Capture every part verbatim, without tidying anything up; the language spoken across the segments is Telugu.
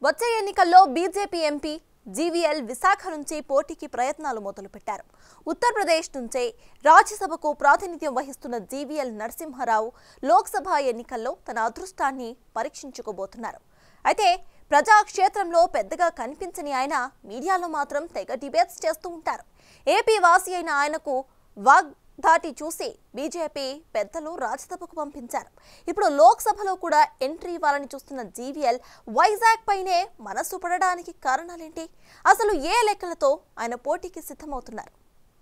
వచ్చే ఎన్నికల్లో బీజేపీ ఎంపీ జీవీఎల్ విశాఖ నుంచి పోటీకి ప్రయత్నాలు మొదలుపెట్టారు. ఉత్తరప్రదేశ్ నుంచే రాజ్యసభకు ప్రాతినిధ్యం వహిస్తున్న జీవీఎల్ నరసింహారావు లోక్సభ ఎన్నికల్లో తన అదృష్టాన్ని పరీక్షించుకోబోతున్నారు. అయితే ప్రజాక్షేత్రంలో పెద్దగా కనిపించని ఆయన మీడియాలో మాత్రం తెగ డిబేట్స్ చేస్తూ ఉంటారు. ఏపీ వాసి అయిన ఆయనకు వాగ్ దాటి చూసి బీజేపీ పెద్దలు రాజ్యసభకు పంపించారు. ఇప్పుడు లోక్సభలో కూడా ఎంట్రీ ఇవ్వాలని చూస్తున్న జీవీఎల్ వైజాగ్ పైనే మనసు పడడానికి కారణాలేంటి? అసలు ఏ లెక్కలతో ఆయన పోటీకి సిద్ధమవుతున్నారు?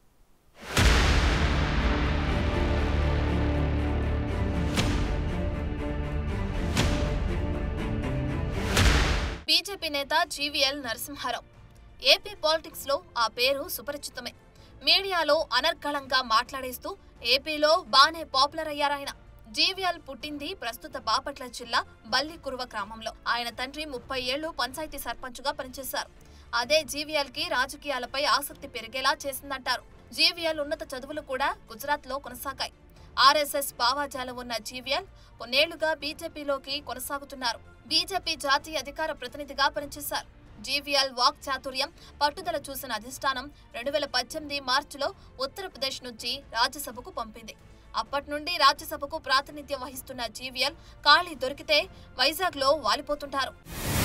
బీజేపీ నేత జీవీఎల్ నరసింహారావు. ఏపీ పాలిటిక్స్ లో ఆ పేరు సుపరిచితమే. మీడియాలో అనర్గళంగా మాట్లాడేస్తూ ఏపీలో బానే పాపులర్ అయ్యారాయన. జీవీఎల్ పుట్టింది ప్రస్తుత బాపట్ల జిల్లా బల్లికురువ గ్రామంలో. ఆయన తండ్రి ముప్పై ఏళ్లు పంచాయతీ సర్పంచ్ గా పనిచేశారు. అదే జీవీఎల్ కి రాజకీయాలపై ఆసక్తి పెరిగేలా చేసిందంటారు. జీవీఎల్ ఉన్నత చదువులు కూడా గుజరాత్ లో కొనసాగాయి. ఆర్ఎస్ఎస్ భావాజాలం ఉన్న జీవీఎల్ కొన్నేళ్లుగా బీజేపీలోకి కొనసాగుతున్నారు. బీజేపీ జాతీయ అధికార ప్రతినిధిగా పనిచేశారు. జీవీఎల్ వాక్ చాతుర్యం, పట్టుదల చూసిన అధిష్టానం రెండు వేల పద్దెనిమిది మార్చిలో ఉత్తరప్రదేశ్ నుంచి రాజ్యసభకు పంపింది. అప్పటి నుండి రాజ్యసభకు ప్రాతినిధ్యం వహిస్తున్న జీవీఎల్ ఖాళీ దొరికితే వైజాగ్ లో వాలిపోతుంటారు.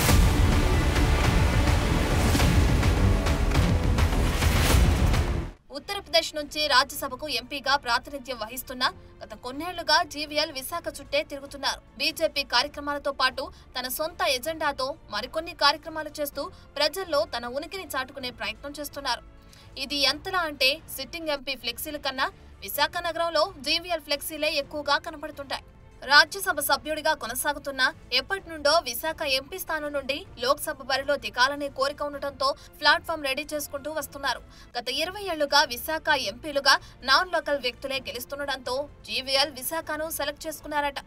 ఉత్తరప్రదేశ్ నుంచి రాజ్యసభకు ఎంపీగా ప్రాతినిధ్యం వహిస్తున్న గత కొన్నేళ్లుగా జీవీఎల్ విశాఖ చుట్టే తిరుగుతున్నారు. బీజేపీ కార్యక్రమాలతో పాటు తన సొంత ఎజెండాతో మరికొన్ని కార్యక్రమాలు చేస్తూ ప్రజల్లో తన ఉనికిని చాటుకునే ప్రయత్నం చేస్తున్నారు. ఇది ఎంతలా అంటే సిట్టింగ్ ఎంపీ ఫ్లెక్సీల కన్నా విశాఖ నగరంలో జీవీఎల్ ఫ్లెక్సీలే ఎక్కువగా కనపడుతుంటాయి. రాజ్యసభ సభ్యుడిగా కొనసాగుతున్న ఎప్పటి నుండో విశాఖ ఎంపీ స్థానం నుండి లోక్సభ బరిలో దిగాలనే కోరిక ఉండటంతో ప్లాట్ఫామ్ రెడీ చేసుకుంటూ వస్తున్నారు. గత ఇరవై ఏళ్లుగా విశాఖ ఎంపీలుగా నాన్ లోకల్ వ్యక్తులే గెలుస్తుండటంతో జీవీఎల్ విశాఖను సెలెక్ట్ చేసుకున్నారట.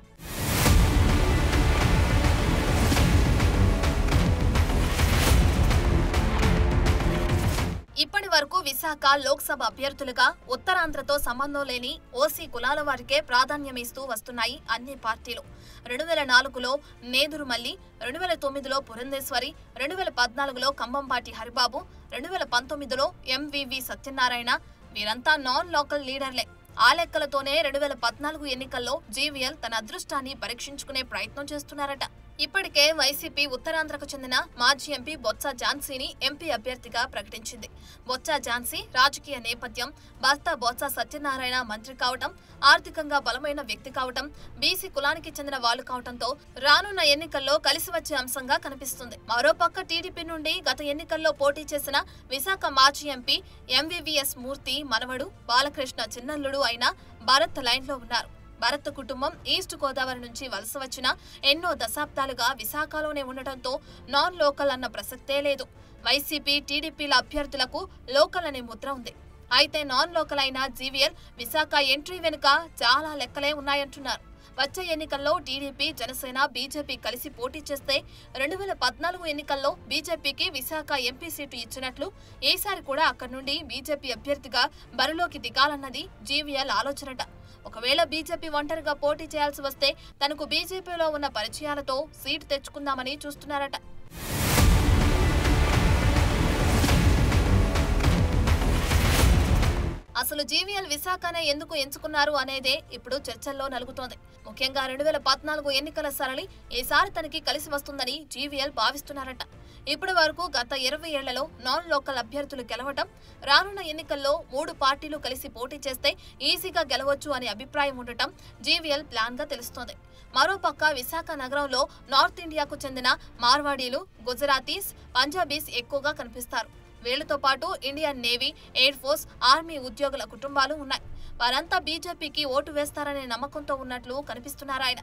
ఇప్పటి వరకు విశాఖ లోక్సభ అభ్యర్థులుగా ఉత్తరాంధ్రతో సంబంధం లేని ఓసీ కులాల వారికే ప్రాధాన్యమిస్తూ వస్తున్నాయి అన్ని పార్టీలు. రెండు వేల నాలుగులో నేదురుమల్లి, రెండు వేల తొమ్మిదిలో పురంధేశ్వరి, రెండు వేల పద్నాలుగులో కంబంపాటి హరిబాబు, రెండు వేల పంతొమ్మిదిలో ఎంవీవీ సత్యనారాయణ వీరంతా నాన్ లోకల్ లీడర్లే. ఆ లెక్కలతోనే రెండు వేల పద్నాలుగు ఎన్నికల్లో జీవీఎల్ తన అదృష్టాన్ని పరీక్షించుకునే ప్రయత్నం చేస్తున్నారట. ఇప్పటికే వైసీపీ ఉత్తరాంధ్రకు చెందిన మాజీ ఎంపీ బొత్స ఝాన్సీని ఎంపీ అభ్యర్థిగా ప్రకటించింది. బొత్స ఝాన్సీ రాజకీయ నేపథ్యం, భర్త బొత్స సత్యనారాయణ మంత్రి కావటం, ఆర్థికంగా బలమైన వ్యక్తి కావటం, బీసీ కులానికి చెందిన వాళ్లు కావటంతో రానున్న ఎన్నికల్లో కలిసి వచ్చే అంశంగా కనిపిస్తుంది. మరోపక్క టీడీపీ నుండి గత ఎన్నికల్లో పోటీ చేసిన విశాఖ మాజీ ఎంపీ ఎంవీవీఎస్ మూర్తి మనవడు బాలకృష్ణ చిన్నల్లుడు అయిన భరత్ లైన్ లో ఉన్నారు. భరత్ కుటుంబం ఈస్ట్ గోదావరి నుంచి వలస వచ్చిన ఎన్నో దశాబ్దాలుగా విశాఖలోనే ఉండటంతో నాన్ లోకల్ అన్న ప్రసక్తే లేదు. వైసీపీ టీడీపీల అభ్యర్థులకు లోకల్ అనే ముద్ర ఉంది. అయితే నాన్ లోకల్ అయిన జీవీఎల్ విశాఖ ఎంట్రీ వెనుక చాలా లెక్కలే ఉన్నాయంటున్నారు. వచ్చే ఎన్నికల్లో టీడీపీ, జనసేన, బీజేపీ కలిసి పోటీ చేస్తే రెండు వేల పద్నాలుగు ఎన్నికల్లో బీజేపీకి విశాఖ ఎంపీ సీటు ఇచ్చినట్లు ఈసారి కూడా అక్కడి నుండి బీజేపీ అభ్యర్థిగా బరిలోకి దిగాలన్నది జీవీఎల్ ఆలోచనట. ఒకవేళ బీజేపీ ఒంటరిగా పోటీ చేయాల్సి వస్తే తనకు బీజేపీలో ఉన్న పరిచయాలతో సీటు తెచ్చుకుందామని చూస్తున్నారట. అసలు జీవీఎల్ విశాఖనే ఎందుకు ఎంచుకున్నారు అనేదే ఇప్పుడు చర్చల్లో నలుగుతోంది. ముఖ్యంగా రెండు వేల పద్నాలుగు ఎన్నికల సరళి ఈసారి తనకి కలిసి వస్తుందని జీవీఎల్ భావిస్తున్నారట. ఇప్పటి వరకు గత ఇరవై ఏళ్లలో నాన్ లోకల్ అభ్యర్థులు గెలవటం, రానున్న ఎన్నికల్లో మూడు పార్టీలు కలిసి పోటీ చేస్తే ఈజీగా గెలవచ్చు అనే అభిప్రాయం ఉండటం జీవీఎల్ ప్లాన్ గా తెలుస్తోంది. మరోపక్క విశాఖ నగరంలో నార్త్ ఇండియాకు చెందిన మార్వాడీలు, గుజరాతీస్, పంజాబీస్ ఎక్కువగా కనిపిస్తారు. వీళ్లతో పాటు Indian navy, air force, army ఉద్యోగుల కుటుంబాలు ఉన్నాయి. వారంతా బీజేపీకి ఓటు వేస్తారనే నమ్మకంతో ఉన్నట్లు కనిపిస్తున్నారాయన.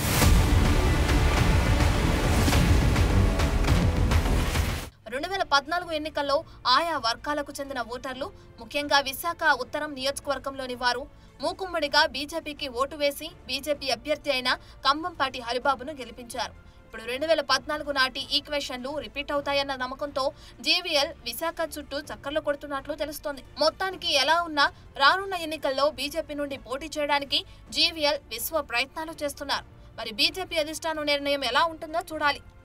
రెండు వేల పద్నాలుగు ఎన్నికల్లో ఆయా వర్గాలకు చెందిన ఓటర్లు, ముఖ్యంగా విశాఖ ఉత్తరం నియోజకవర్గంలోని వారు మూకుమ్మడిగా బీజేపీకి ఓటు వేసి బీజేపీ అభ్యర్థి అయిన కంబంపాటి హరిబాబును గెలిపించారు. ఇప్పుడు రెండు వేల పద్నాలుగు నాటి ఈక్వేషన్లు రిపీట్ అవుతాయన్న నమ్మకంతో జీవీఎల్ విశాఖ చుట్టూ చక్కర్లు కొడుతున్నట్లు తెలుస్తోంది. మొత్తానికి ఎలా ఉన్నా రానున్న ఎన్నికల్లో బీజేపీ నుండి పోటీ చేయడానికి జీవీఎల్ విశ్వ ప్రయత్నాలు చేస్తున్నారు. మరి బీజేపీ అధిష్టానం నిర్ణయం ఎలా ఉంటుందో చూడాలి.